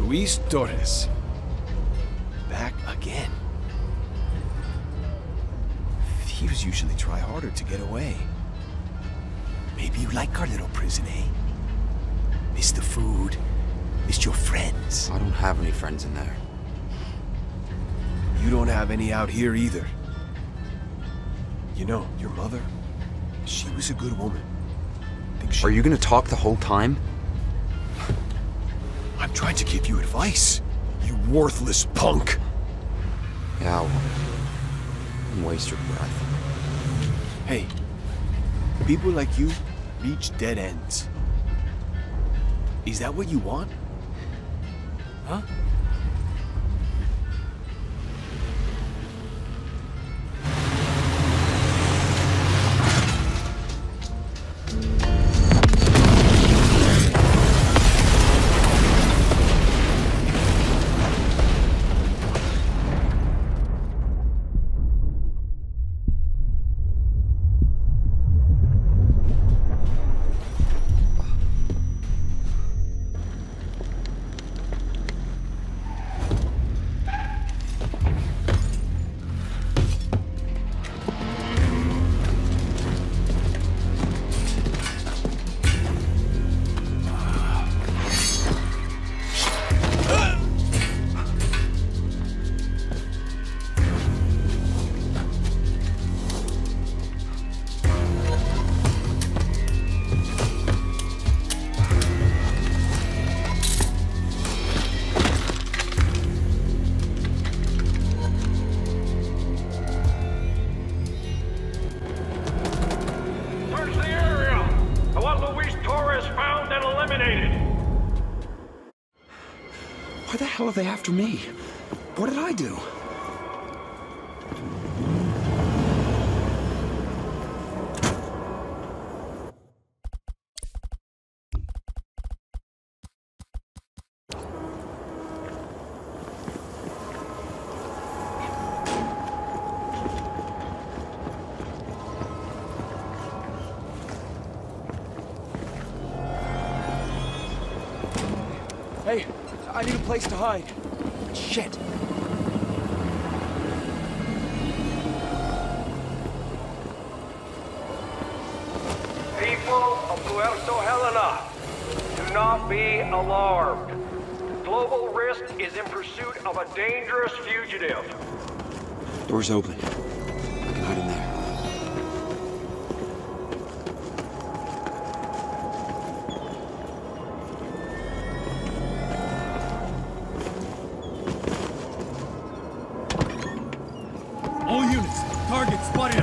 Luis Torres. Back again. Thieves usually try harder to get away. Maybe you like our little prison, eh? Miss the food, miss your friends. I don't have any friends in there. You don't have any out here either. You know, your mother, she was a good woman. Are you gonna talk the whole time? I'm trying to give you advice, you worthless punk. Yeah, well, don't waste your breath. Hey, people like you reach dead ends. Is that what you want? Huh? Why the hell are they after me? What did I do? Hey, I need a place to hide. Shit. People of Puerto Helena, do not be alarmed. Global Risk is in pursuit of a dangerous fugitive. Door's open. I can hide in there. All units, target spotted.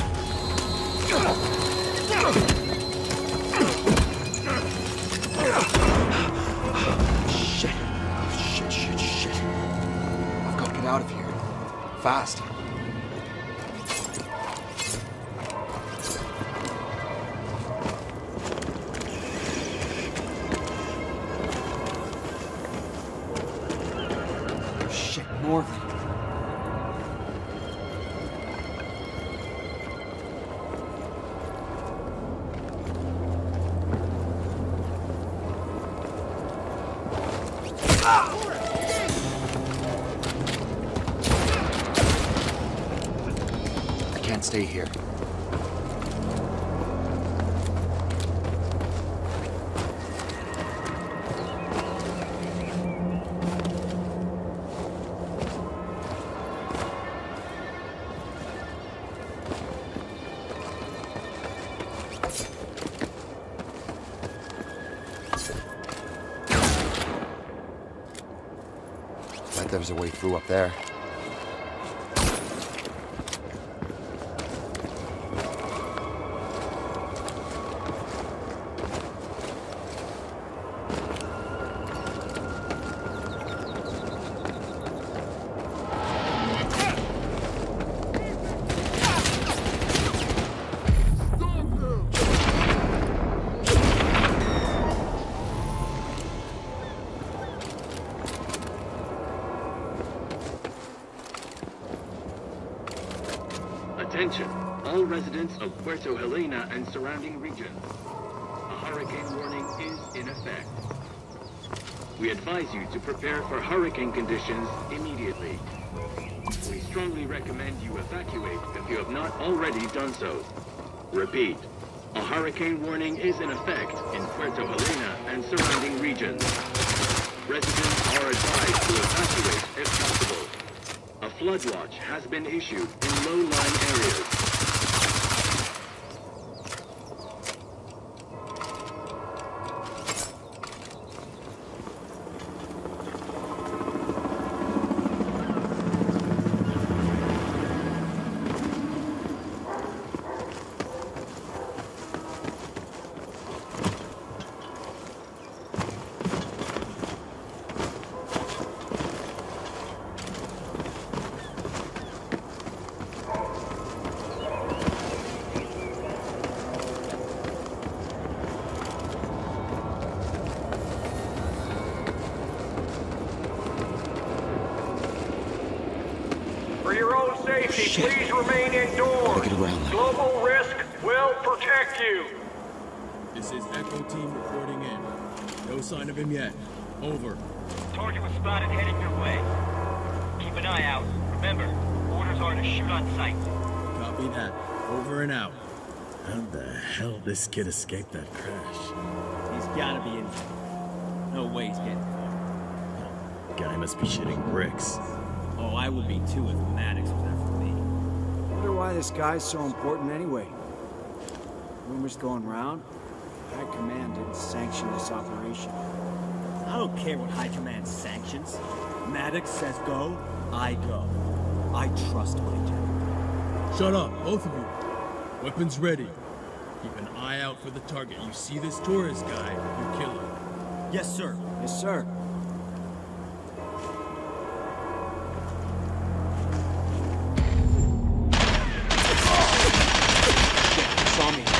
Shit. I've got to get out of here. Fast. Shit, more of them. I can't stay here. Bet there was a way through up there. Attention, all residents of Puerto Helena and surrounding regions. A hurricane warning is in effect. We advise you to prepare for hurricane conditions immediately. We strongly recommend you evacuate if you have not already done so. Repeat, a hurricane warning is in effect in Puerto Helena and surrounding regions. Residents are advised to evacuate if possible. A flood watch has been issued in low-lying areas. For your own safety, Shit. please remain indoors. Gotta get around that. Global Risk will protect you. This is Echo Team reporting in. No sign of him yet. Over. Target was spotted heading your way. Keep an eye out. Remember, orders are to shoot on sight. Copy that. Over and out. How the hell this kid escaped that crash? He's gotta be in here. No way he's getting caught. Guy must be shitting bricks. Oh, I would be too if Maddox was after me. Wonder why this guy's so important anyway. Rumors going round. High Command didn't sanction this operation. I don't care what High Command sanctions. Maddox says go, I go. I trust my general. Shut up, both of you. Weapons ready. Keep an eye out for the target. You see this tourist guy, you kill him. Yes, sir. Yes, sir. Saw me.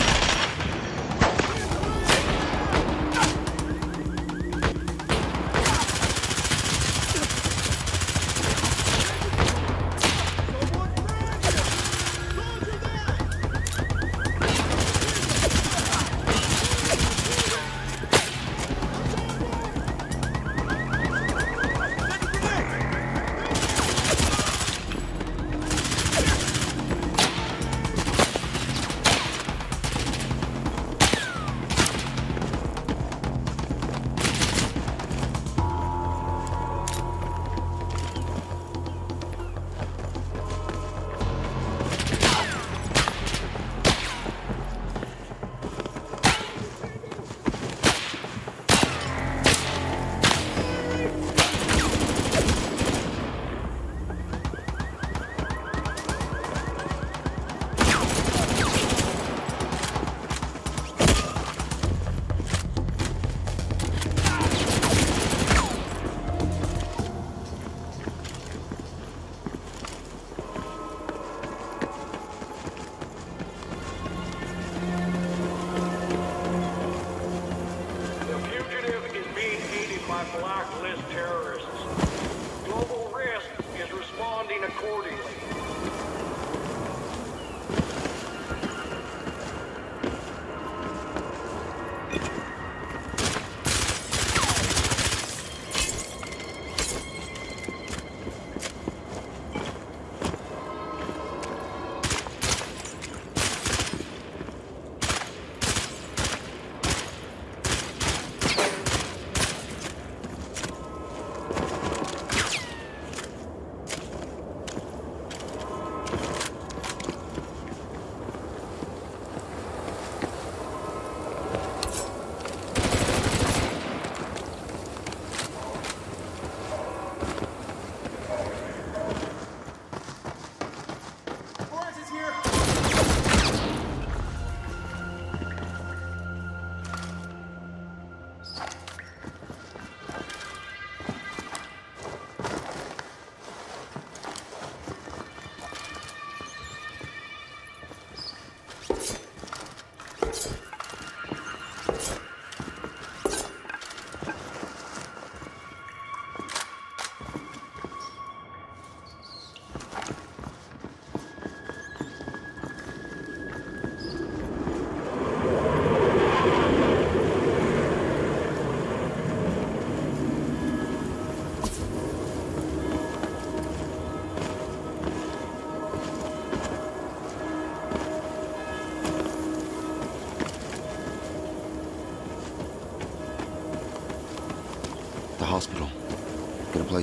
blacklist terrorists. Global Risk is responding accordingly.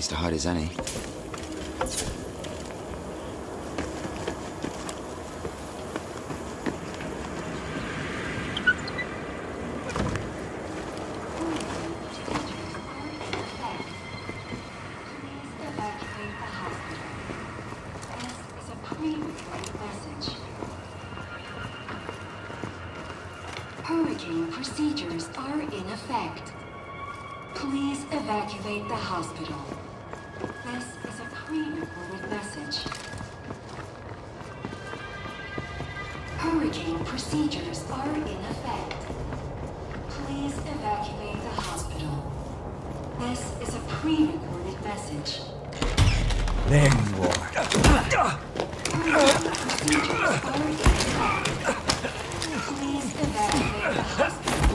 place to hide as any. Hurricane procedures are in effect. Please evacuate the hospital. This is a pre-recorded message. Hurricane procedures are in effect. Please evacuate the hospital. This is a pre-recorded message. There you are. Hurricane procedures are in effect. Please evacuate the hospital.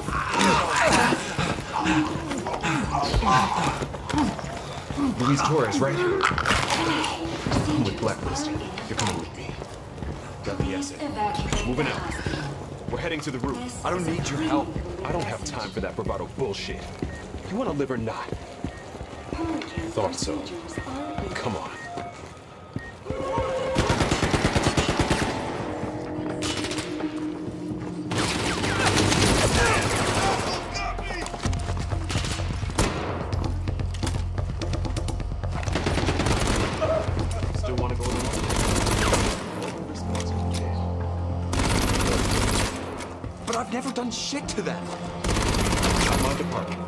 Luis Torres, right? Hurricane I'm with procedures Blacklist. are in You're coming effect. with me. Got the Please essay. evacuate Moving the out. hospital. We're heading to the roof. This I don't is a need your help. pre-recorded I don't have message. time for that bravado bullshit. You want to live or not? Hurricane Thought so. procedures are in Come on. Still want to go along? But I've never done shit to them. Not my department.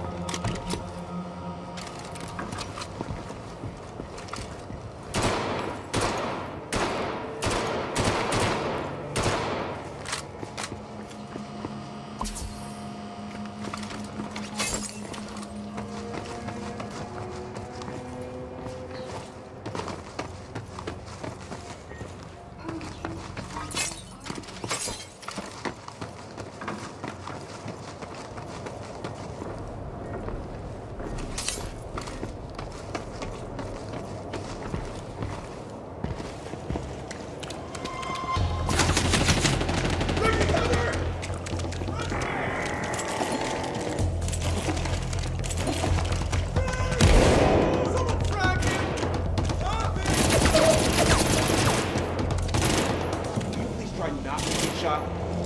Please try not to get shot.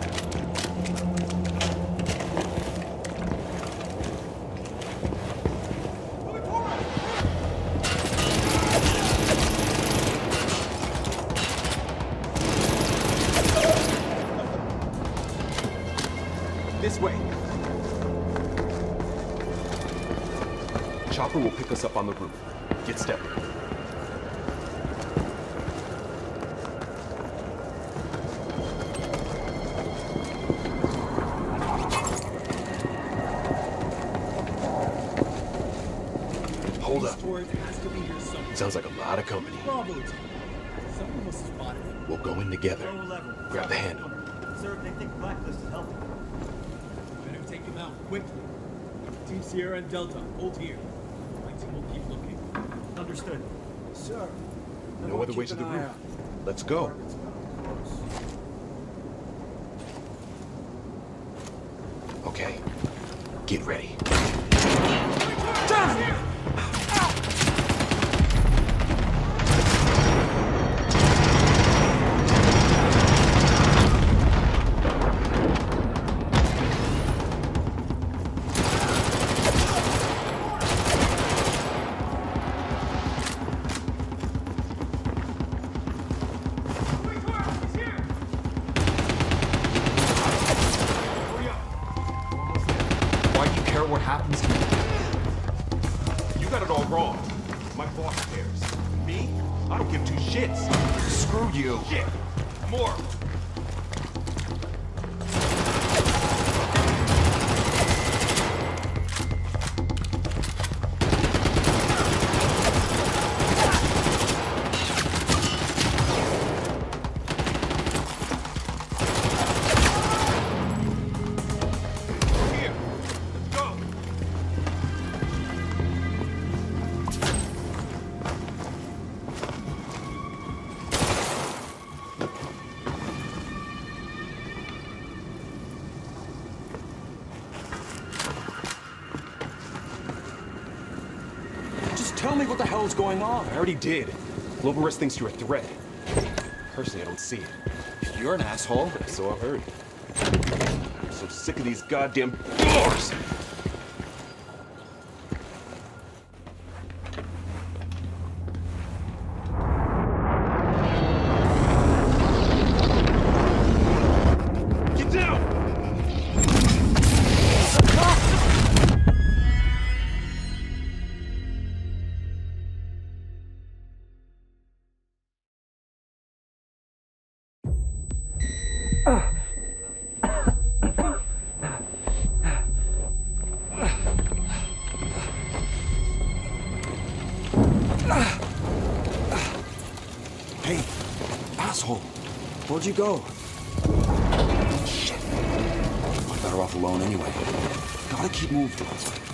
This way. Chopper will pick us up on the roof. Get stepping. Hold up. Torres has to be here somewhere. Sounds like a lot of company. Bravo team. Someone must have spotted him. We'll go in together. Low level. Grab the handle. Sir, they think Blacklist is helping. Better take him out quickly. Team Sierra and Delta, hold here. My team will keep looking. Understood. Sir. No other way to the roof. Let's go. Okay. Get ready. Why do you care what happens to me? You got it all wrong. My boss cares. Me? I don't give two shits. Screw you. Shit. More. Here. Let's go. me what the hell's going on. I already did. Global Risk thinks you're a threat. Personally, I don't see it. You're an asshole, so I've heard. I'm so sick of these goddamn doors! Hey, asshole. Where'd you go? Shit. I'm better off alone anyway. Gotta keep moving.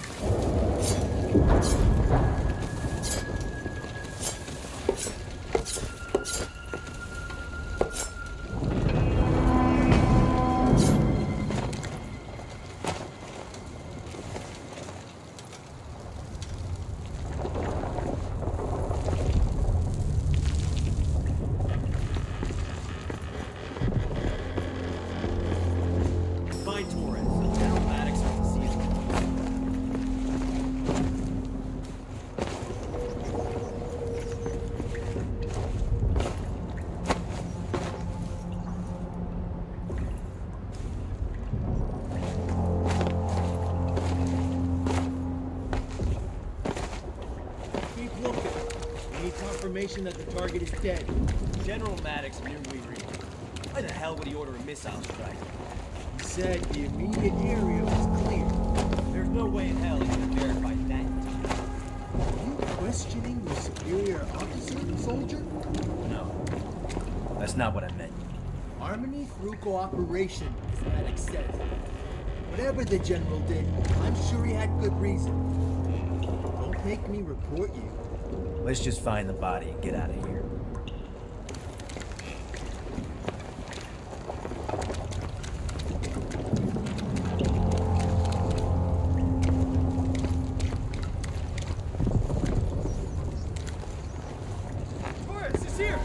Find Torres. General Maddox wants to see you. Keep looking. We need confirmation that the target is dead. General Maddox knew we reached. Why the hell would he order a missile strike? He said the immediate area was clear. There's no way in hell he could have verified that. Are you questioning your superior officer, soldier? No. That's not what I meant. Harmony through cooperation, as Maddox says. Whatever the general did, I'm sure he had good reason. Don't make me report you. Let's just find the body and get out of here. Torres is here!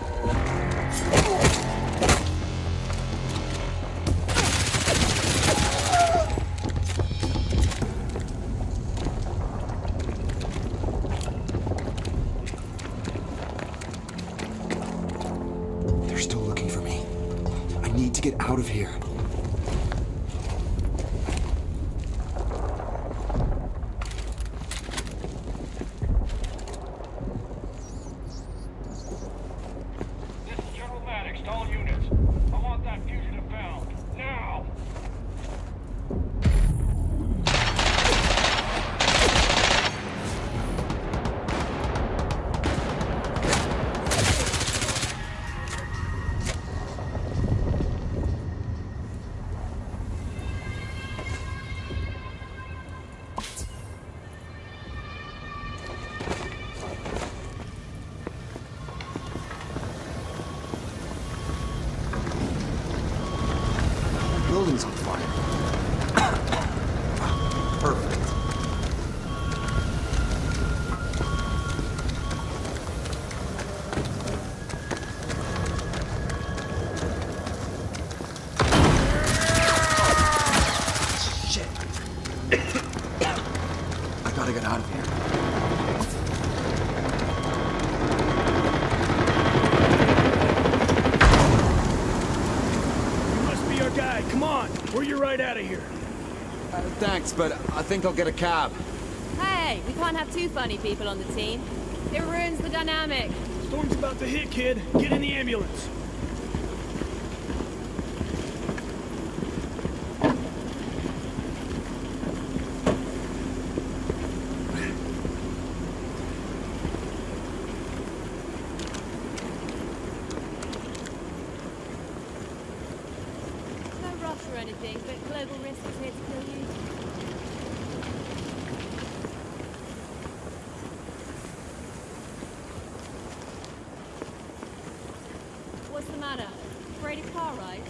They're still looking for me. I need to get out of here. This is General Maddox to all units. I want that fugitive found. Now! The building's on fire. Perfect. Shit. I gotta get out of here. You must be our guy. Come on. We're you right out of here. Thanks, but I think I'll get a cab. Hey, we can't have two funny people on the team. It ruins the dynamic. Storm's about to hit, kid. Get in the ambulance. No rush or anything, but Global Risk is here to kill you. What's the matter? Afraid of car rides?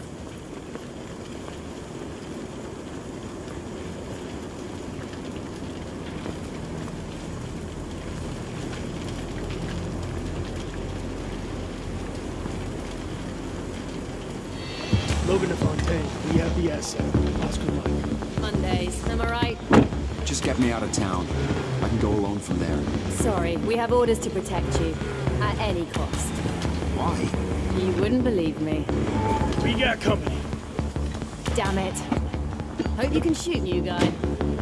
Logan to Fontaine. We have the asset. Oscar Mike. Mondays, am I right? Just get me out of town. I can go alone from there. Sorry, we have orders to protect you. At any cost. Why? You wouldn't believe me. We got company. Damn it. Hope you can shoot, new guy.